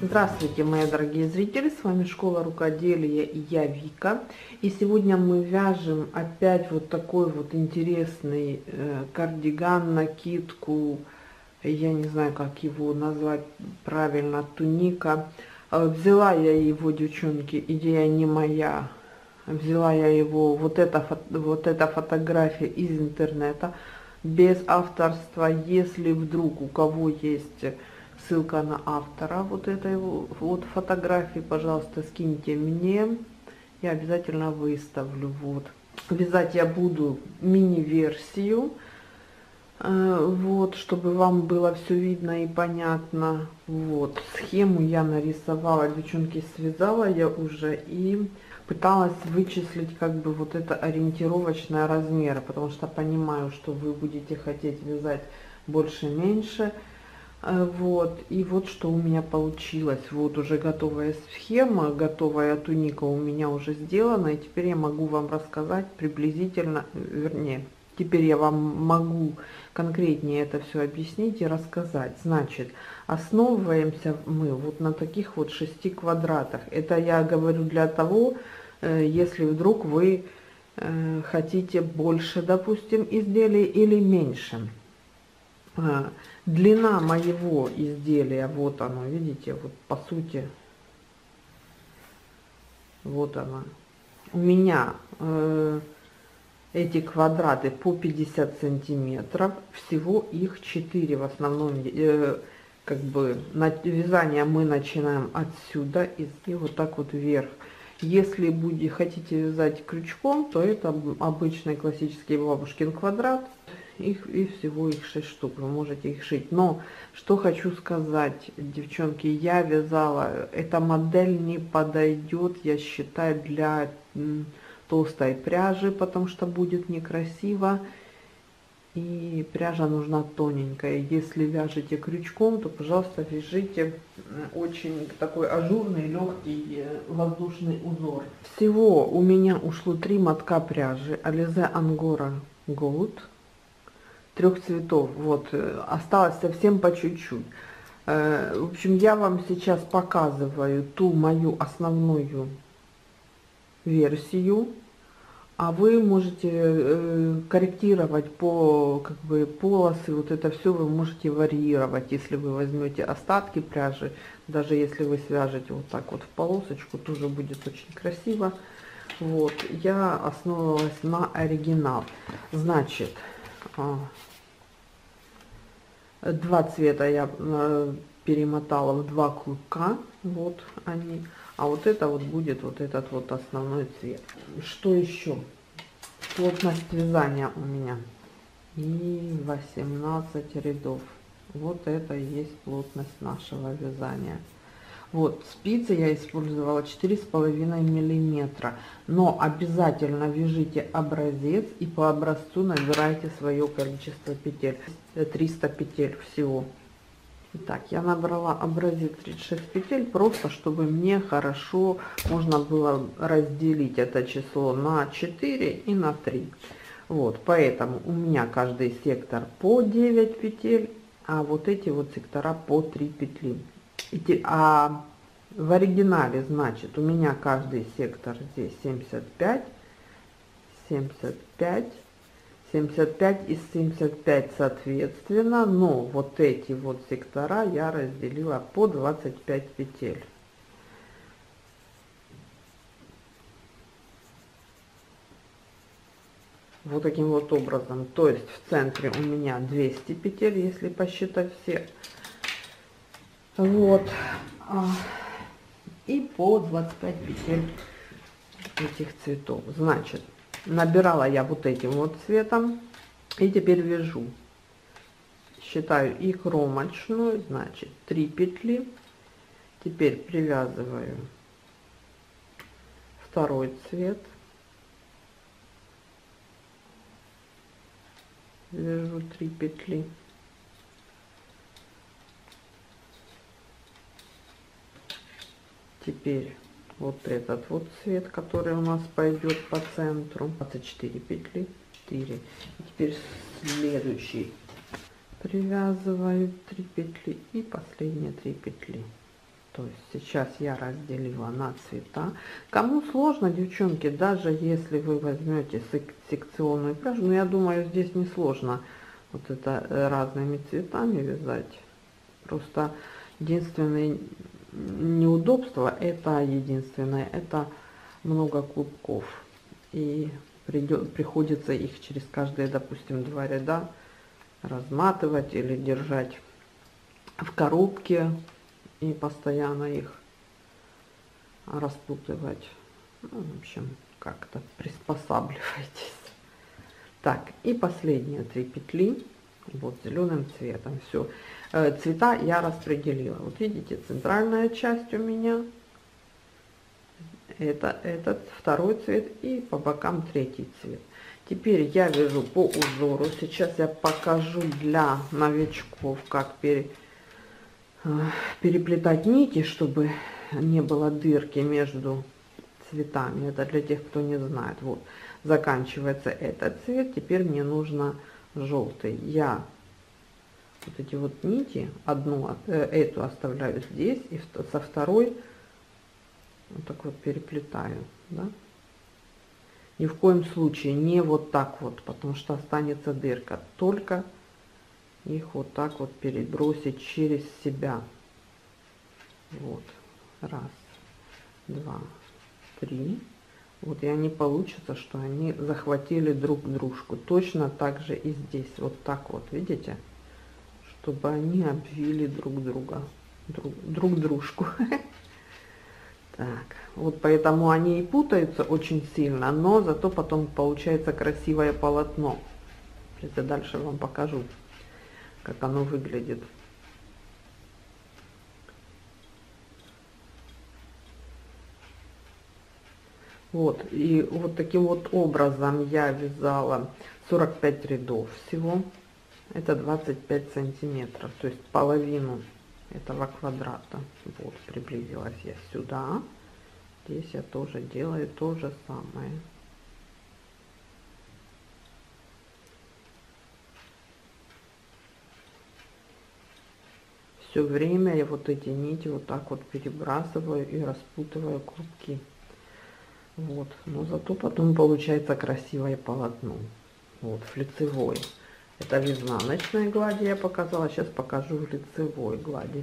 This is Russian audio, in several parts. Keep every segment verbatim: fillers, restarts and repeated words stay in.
Здравствуйте, мои дорогие зрители, с вами Школа Рукоделия и я Вика. И сегодня мы вяжем опять вот такой вот интересный э, кардиган, накидку, я не знаю, как его назвать правильно, туника. Э, взяла я его, девчонки, идея не моя, взяла я его, вот эта, вот эта фотография из интернета, без авторства. Если вдруг у кого есть ссылка на автора вот этой вот фотографии, пожалуйста, скиньте мне, я обязательно выставлю. Вот, вязать я буду мини-версию, вот, чтобы вам было все видно и понятно. Вот, схему я нарисовала, девчонки, связала я уже и пыталась вычислить как бы вот это ориентировочное размеры, потому что понимаю, что вы будете хотеть вязать больше-меньше. Вот, и вот что у меня получилось. Вот уже готовая схема, готовая туника у меня уже сделана, и теперь я могу вам рассказать приблизительно, вернее, теперь я вам могу конкретнее это все объяснить и рассказать. Значит, основываемся мы вот на таких вот шести квадратах. Это я говорю для того, если вдруг вы хотите больше, допустим, изделий или меньше. Длина моего изделия, вот оно, видите, вот по сути, вот она. У меня э, эти квадраты по пятьдесят сантиметров, всего их четыре в основном, э, как бы на вязание мы начинаем отсюда и, и вот так вот вверх. Если будете хотите вязать крючком, то это обычный классический бабушкин квадрат. Их и всего их шесть штук, вы можете их шить. Но что хочу сказать, девчонки, я вязала, эта модель не подойдет, я считаю, для толстой пряжи, потому что будет некрасиво, и пряжа нужна тоненькая. Если вяжете крючком, то, пожалуйста, вяжите очень такой ажурный, легкий воздушный узор. Всего у меня ушло три мотка пряжи Alize Angora Gold трех цветов. Вот, осталось совсем по чуть-чуть. В общем, я вам сейчас показываю ту мою основную версию, а вы можете корректировать по как бы полосы, вот это все вы можете варьировать. Если вы возьмете остатки пряжи, даже если вы свяжете вот так вот в полосочку, тоже будет очень красиво. Вот, я основывалась на оригинал. Значит, два цвета я перемотала в два клубка, вот они, а вот это вот будет вот этот вот основной цвет. Что еще? Плотность вязания у меня и восемнадцать рядов. Вот это и есть плотность нашего вязания. Вот, спицы я использовала четыре с половиной миллиметра, но обязательно вяжите образец и по образцу набирайте свое количество петель, триста петель всего. Итак, я набрала образец тридцать шесть петель, просто чтобы мне хорошо можно было разделить это число на четыре и на три. Вот, поэтому у меня каждый сектор по девять петель, а вот эти вот сектора по три петли. А в оригинале, значит, у меня каждый сектор здесь семьдесят пять, семьдесят пять, семьдесят пять и семьдесят пять соответственно, но вот эти вот сектора я разделила по двадцать пять петель. Вот таким вот образом, то есть в центре у меня двести петель, если посчитать все. Вот, и по двадцать пять петель этих цветов. Значит, набирала я вот этим вот цветом и теперь вяжу. Считаю и кромочную, значит, три петли. Теперь привязываю второй цвет, вяжу три петли. Теперь вот этот вот цвет, который у нас пойдет по центру, двадцать четыре петли, четыре. И теперь следующий привязываю три петли и последние три петли То есть сейчас я разделила на цвета. Кому сложно, девчонки, даже если вы возьмете сек секционную пряжу, но я думаю, здесь не сложно вот это разными цветами вязать. Просто единственное неудобство, это единственное, это много клубков. И придет, приходится их через каждые, допустим, два ряда разматывать или держать в коробке и постоянно их распутывать. Ну, в общем, как-то приспосабливайтесь. Так, и последние три петли вот зеленым цветом. Все, цвета я распределила. Вот видите, центральная часть у меня это этот второй цвет, и по бокам третий цвет. Теперь я вяжу по узору. Сейчас я покажу для новичков, как пере переплетать нити, чтобы не было дырки между цветами. Это для тех, кто не знает. Вот заканчивается этот цвет, теперь мне нужно желтый. Я вот эти вот нити, одну эту оставляю здесь, и со второй вот так вот переплетаю, да? Ни в коем случае не вот так вот, потому что останется дырка, только их вот так вот перебросить через себя. Вот, раз, два, три. Вот, и они получится, что они захватили друг дружку. Точно так же и здесь, вот так вот, видите, чтобы они обвили друг друга, друг, друг дружку. Так, вот поэтому они и путаются очень сильно, но зато потом получается красивое полотно. Сейчас я дальше вам покажу, как оно выглядит. Вот, и вот таким вот образом я вязала сорок пять рядов всего. Это двадцать пять сантиметров, то есть половину этого квадрата. Вот, приблизилась я сюда. Здесь я тоже делаю то же самое. Все время я вот эти нити вот так вот перебрасываю и распутываю клубки. Вот, но зато потом получается красивое полотно. Вот, в лицевой. Это в изнаночной глади я показала, сейчас покажу в лицевой глади.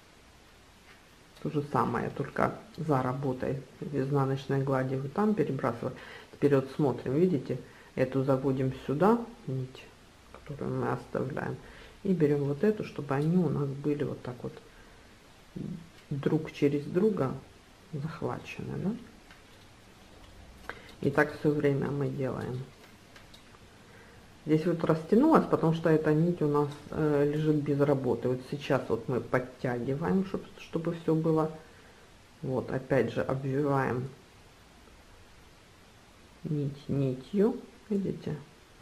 То же самое, только за работой в изнаночной глади вы там перебрасываете. Теперь вот смотрим, видите, эту заводим сюда, нить, которую мы оставляем, и берем вот эту, чтобы они у нас были вот так вот друг через друга захвачены, да? И так все время мы делаем. Здесь вот растянулась, потому что эта нить у нас э, лежит без работы. Вот сейчас вот мы подтягиваем, чтобы, чтобы все было. Вот, опять же обвиваем нить нитью, видите?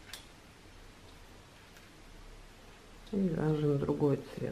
И вяжем другой цвет.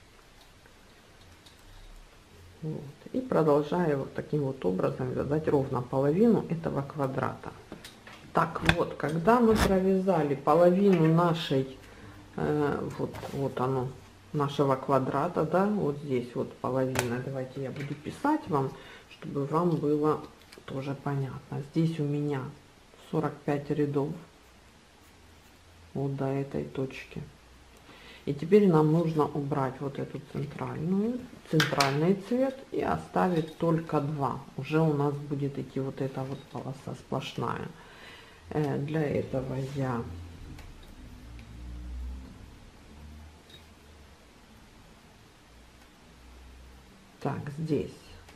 Вот. И продолжаю вот таким вот образом вязать ровно половину этого квадрата. Так вот, когда мы провязали половину нашей, э, вот, вот оно, нашего квадрата, да, вот здесь вот половина, давайте я буду писать вам, чтобы вам было тоже понятно. Здесь у меня сорок пять рядов вот до этой точки. И теперь нам нужно убрать вот эту центральную, центральный цвет и оставить только два. Уже у нас будет идти вот эта вот полоса сплошная. Для этого я так здесь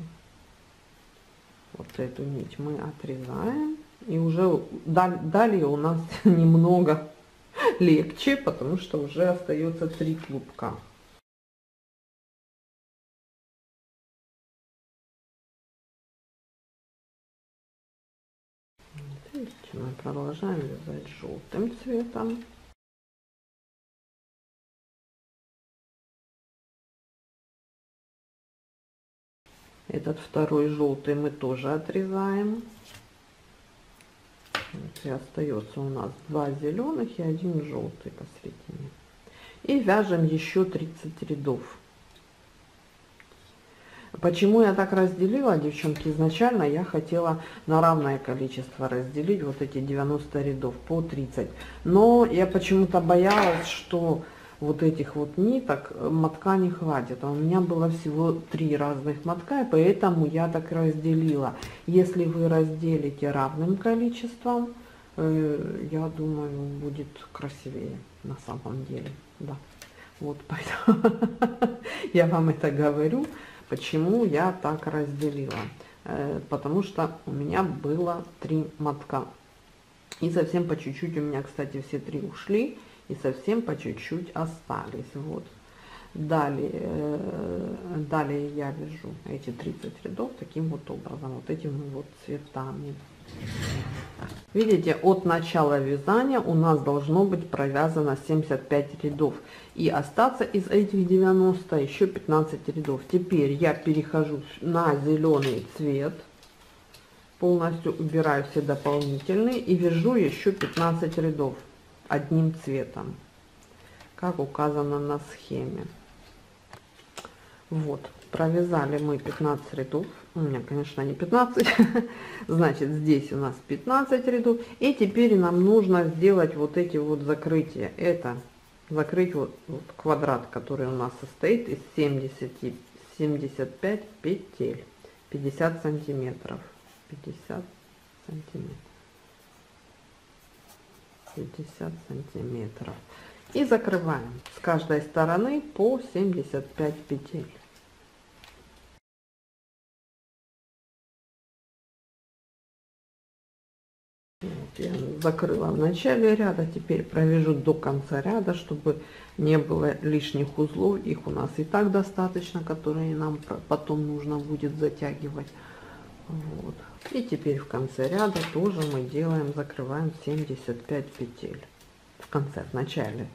вот эту нить мы отрезаем, и уже далее у нас немного легче, потому что уже остается три клубка. Мы продолжаем вязать желтым цветом. Этот второй желтый мы тоже отрезаем. Вот, и остается у нас два зеленых и один желтый посередине. И вяжем еще тридцать рядов. Почему я так разделила, девчонки? Изначально я хотела на равное количество разделить вот эти девяносто рядов по тридцать. Но я почему-то боялась, что вот этих вот ниток мотка не хватит. А у меня было всего три разных мотка, и поэтому я так разделила. Если вы разделите равным количеством, э, я думаю, будет красивее на самом деле. Да. Вот поэтому я вам это говорю. Почему я так разделила? Э, потому что у меня было три мотка. И совсем по чуть-чуть у меня, кстати, все три ушли. И совсем по чуть-чуть остались. Вот. Далее, э, далее я вяжу эти тридцать рядов таким вот образом. Вот этими вот цветами. Видите, от начала вязания у нас должно быть провязано семьдесят пять рядов. И остаться из этих девяноста еще пятнадцать рядов. Теперь я перехожу на зеленый цвет. Полностью убираю все дополнительные и вяжу еще пятнадцать рядов одним цветом, как указано на схеме. Вот, провязали мы пятнадцать рядов. У меня, конечно, не пятнадцать. Значит, здесь у нас пятнадцать рядов. И теперь нам нужно сделать вот эти вот закрытия. Это закрыть вот, вот квадрат, который у нас состоит из семидесяти, семидесяти пяти петель. пятьдесят сантиметров. пятьдесят сантиметров. пятьдесят сантиметров. И закрываем с каждой стороны по семьдесят пять петель. Я закрыла в начале ряда, теперь провяжу до конца ряда, чтобы не было лишних узлов. Их у нас и так достаточно, которые нам потом нужно будет затягивать. Вот. И теперь в конце ряда тоже мы делаем, закрываем семьдесят пять петель. В конце, в начале.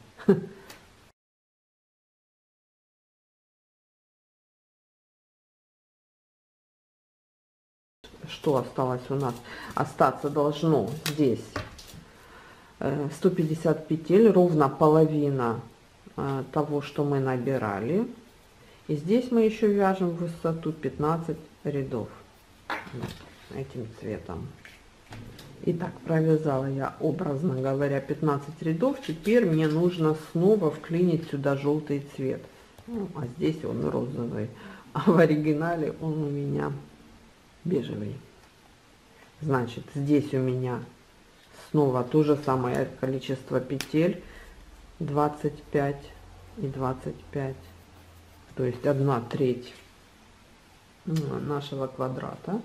Что осталось у нас? Остаться должно здесь сто пятьдесят петель, ровно половина того, что мы набирали. И здесь мы еще вяжем в высоту пятнадцать рядов этим цветом. Итак, провязала я, образно говоря, пятнадцать рядов. Теперь мне нужно снова вклинить сюда желтый цвет. Ну, а здесь он розовый. А в оригинале он у меня бежевый. Значит, здесь у меня снова то же самое количество петель, двадцать пять и двадцать пять, то есть одна треть нашего квадрата.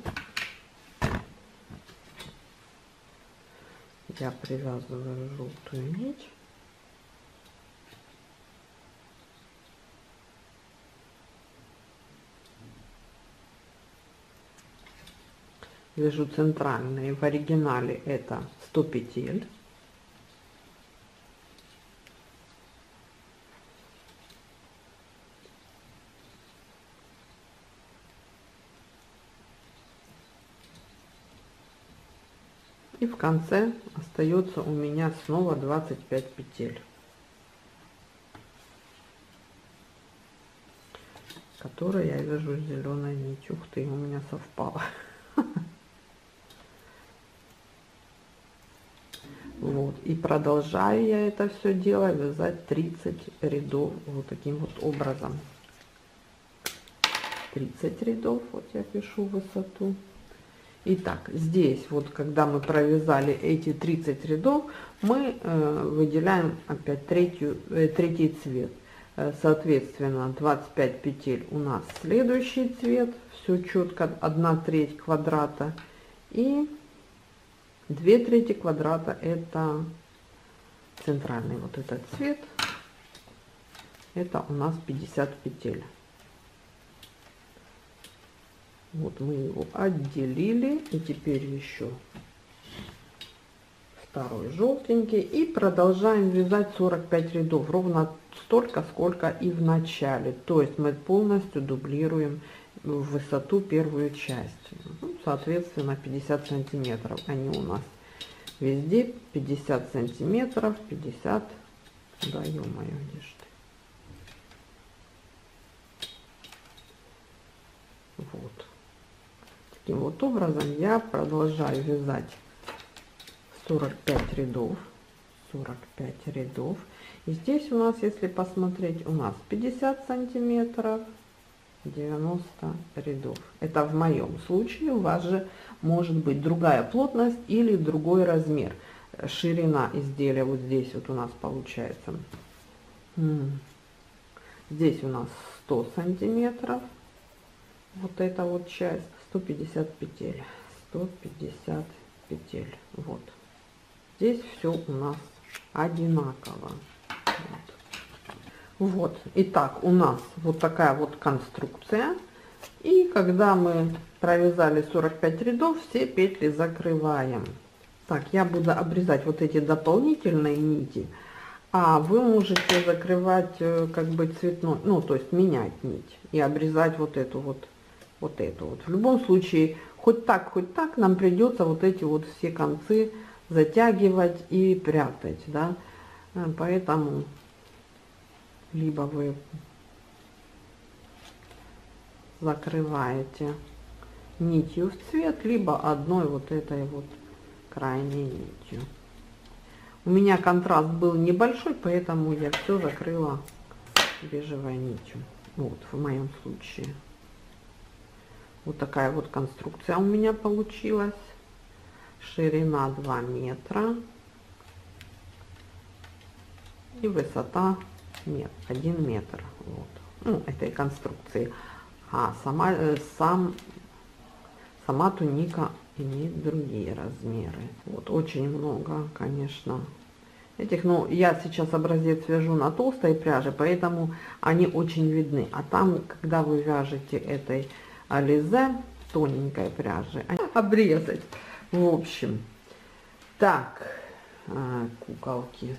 Я привязываю желтую нить. Вяжу центральные, в оригинале это сто петель. И в конце остается у меня снова двадцать пять петель, которые я вяжу зеленой нитью. Ух ты, у меня совпало. Вот, и продолжаю я это все дело вязать тридцать рядов вот таким вот образом. тридцать рядов, вот я пишу высоту. Итак, здесь вот, когда мы провязали эти тридцать рядов, мы э, выделяем опять третью, э, третий цвет. Э, соответственно, двадцать пять петель у нас следующий цвет, все четко, одна треть квадрата, и две трети квадрата это центральный вот этот цвет, это у нас пятьдесят петель. Вот мы его отделили, и теперь еще второй желтенький, и продолжаем вязать сорок пять рядов, ровно столько, сколько и в начале. То есть мы полностью дублируем в высоту первую часть. Ну, соответственно, пятьдесят сантиметров. Они у нас везде пятьдесят сантиметров, пятьдесят, да, ё-моё, где ж ты? Таким вот образом я продолжаю вязать сорок пять рядов. сорок пять рядов. И здесь у нас, если посмотреть, у нас пятьдесят сантиметров, девяносто рядов. Это в моем случае. У вас же может быть другая плотность или другой размер. Ширина изделия вот здесь вот у нас получается. Здесь у нас сто сантиметров. Вот эта вот часть. сто пятьдесят петель. сто пятьдесят петель. Вот. Здесь все у нас одинаково. Вот. Вот. Итак, у нас вот такая вот конструкция. И когда мы провязали сорок пять рядов, все петли закрываем. Так, я буду обрезать вот эти дополнительные нити. А вы можете закрывать как бы цветной, ну то есть менять нить и обрезать вот эту вот, вот эту вот. В любом случае, хоть так, хоть так, нам придется вот эти вот все концы затягивать и прятать, да. Поэтому либо вы закрываете нитью в цвет, либо одной вот этой вот крайней нитью. У меня контраст был небольшой, поэтому я все закрыла бежевой нитью. Вот в моем случае. Вот такая вот конструкция у меня получилась. Ширина два метра. И высота нет, один метр. Вот. Ну, этой конструкции. А сама, э, сам, сама туника имеет другие размеры. Вот очень много, конечно, этих. Но я сейчас образец вяжу на толстой пряже, поэтому они очень видны. А там, когда вы вяжете этой ализе, тоненькой пряжи, обрезать. В общем, так, куколки.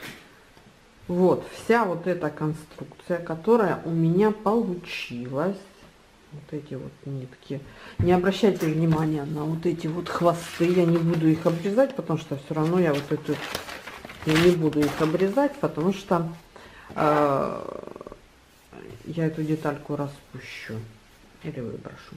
Вот вся вот эта конструкция, которая у меня получилась. Вот эти вот нитки. Не обращайте внимания на вот эти вот хвосты. Я не буду их обрезать, потому что все равно я вот эту... Я не буду их обрезать, потому что э, я эту детальку распущу. Или выброшу.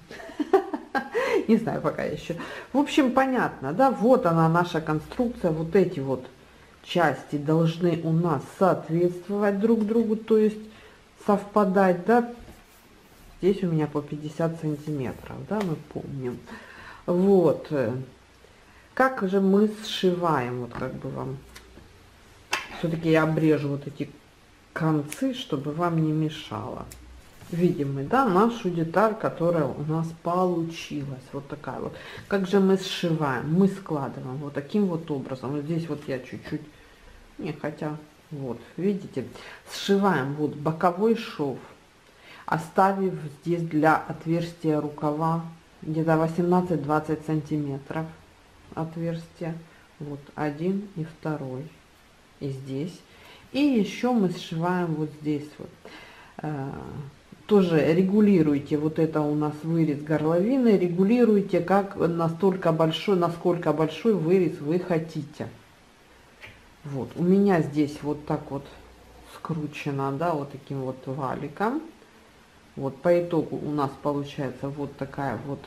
Не знаю пока еще. В общем, понятно, да? Вот она, наша конструкция. Вот эти вот части должны у нас соответствовать друг другу, то есть совпадать, да? Здесь у меня по пятьдесят сантиметров, да, мы помним. Вот. Как же мы сшиваем, вот как бы вам... Все-таки я обрежу вот эти концы, чтобы вам не мешало. Видим мы, да, нашу деталь, которая у нас получилась. Вот такая вот. Как же мы сшиваем? Мы складываем вот таким вот образом. Вот здесь вот я чуть-чуть... Не, хотя... Вот, видите? Сшиваем вот боковой шов, оставив здесь для отверстия рукава где-то восемнадцать-двадцать сантиметров отверстия. Вот один и второй. И здесь. И еще мы сшиваем вот здесь вот. Э, тоже регулируйте, вот это у нас вырез горловины, регулируйте как настолько большой, насколько большой вырез вы хотите. Вот, у меня здесь вот так вот скручено, да, вот таким вот валиком. Вот по итогу у нас получается вот такая вот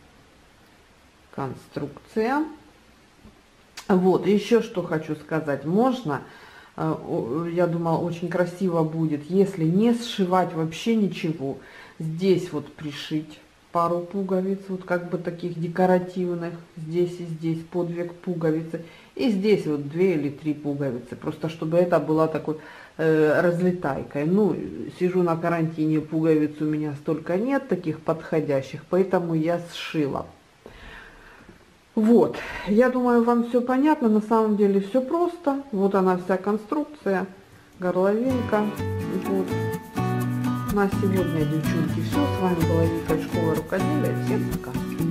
конструкция. Вот, еще что хочу сказать. Можно, я думала, очень красиво будет, если не сшивать вообще ничего. Здесь вот пришить пару пуговиц, вот как бы таких декоративных. Здесь и здесь по две пуговицы. И здесь вот две или три пуговицы. Просто чтобы это была такой э, разлетайкой. Ну, сижу на карантине, пуговиц у меня столько нет, таких подходящих. Поэтому я сшила. Вот, я думаю, вам все понятно, на самом деле все просто. Вот она вся конструкция, горловинка. Вот. На сегодня, девчонки, все. С вами была Вика, школа рукоделия. Всем пока.